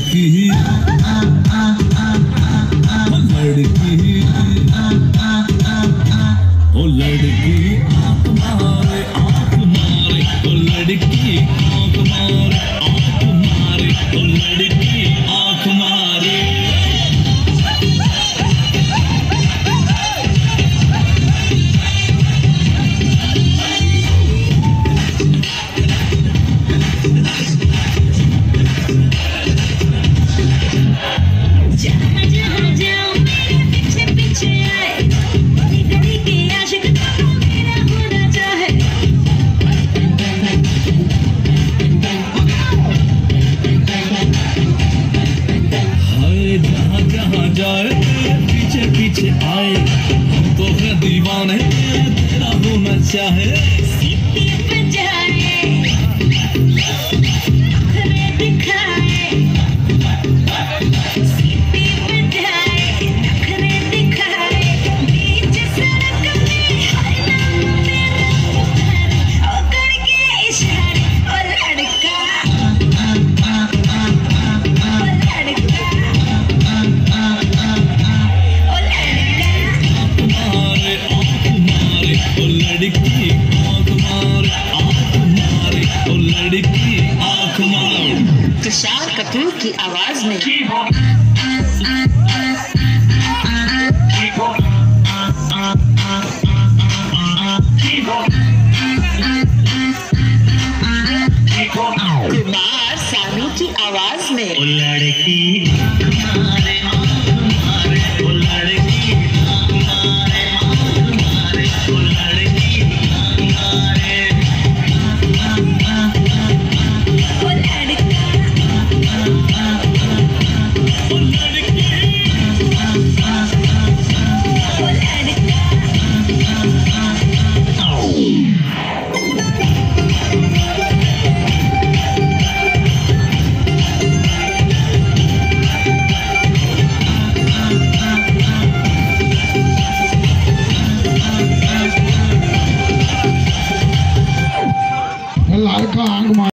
लड़की ओ लड़की आँख मारे ओ लड़की आँख मारे ओ लड़की आँख मारे। जाए पीछे पीछे आए हम तो है दीवाने तेरा होना चाहे। सीटी पे जाए नखरे दिखाए सीटी पे जाए नखरे दिखाए बीच सड़क में हर नाम मेरा पुकारे ओ करके इशारे ओ लड़का लड़की आँख मारे ओ लड़की आँख मारे। तुषार कपूर की आवाज में कुमार सानू की आवाज में ओ लड़की मारे ओ लड़की मारे ओ लड़की लड़का आँख